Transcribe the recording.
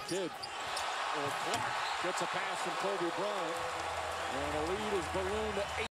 Kidd, or Clark, gets a pass from Kobe Bryant.